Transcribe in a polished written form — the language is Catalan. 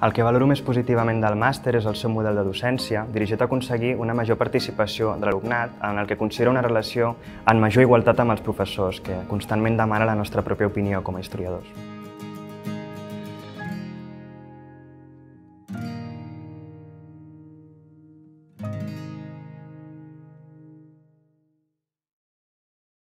El que valoro més positivament del màster és el seu model de docència, dirigit a aconseguir una major participació de l'alumnat, en el que considera una relació en major igualtat amb els professors, que constantment demana la nostra pròpia opinió com a historiadors.